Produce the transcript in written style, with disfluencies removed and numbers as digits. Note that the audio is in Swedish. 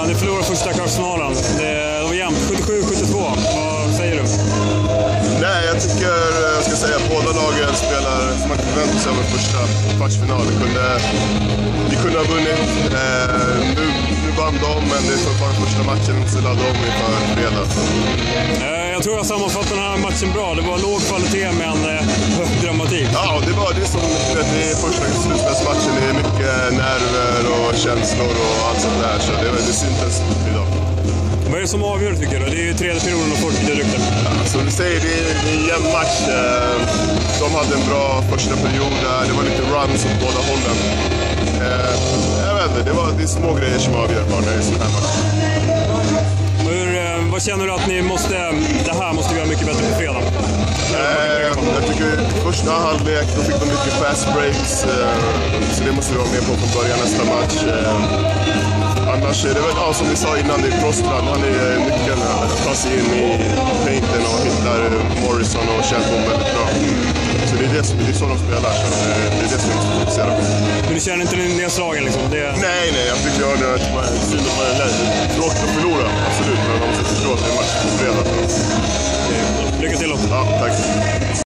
ni förlorade första kvartsfinalen. Det var jämnt, 77-72. Vad säger du? Nej, jag tycker, jag ska säga, båda lagen spelar som man kan förvänta sig av en första kvartsfinal. Vi kunde ha vunnit. Nu vann de, men det är bara första matchen så laddade de inför fredag. Jag tror jag sammanfattar den här matchen bra. Det var låg kvalitet men hög dramatik. Ja, det är som det är första slutspelsmatchen. Det är mycket nerver och känslor och allt sånt där. Så det syntes idag. Vad är det som avgör tycker du? Det är ju tredje perioden och folk blir duktiga. Ja, som du säger, det är en jämn match. De hade en bra första period där. Det var lite runs åt båda hållen. Jag vet inte, det är små grejer som avgör bara i sån här match. Vad känner du att det här måste vi göra mycket bättre på fredag? Jag tycker första halvlek då fick de mycket fast breaks. Så det måste vi vara med på från början nästa match. Annars är det väl, som vi sa innan, det är Prostrand. Han är nyckeln att ta sig in i painten och hittar Morrison och Shelton väldigt bra. Så det är så de spelar, så det är det som vi måste fokusera på. Men du känner inte din nedslagen liksom? Nej, jag tycker det var synd att man tråkigt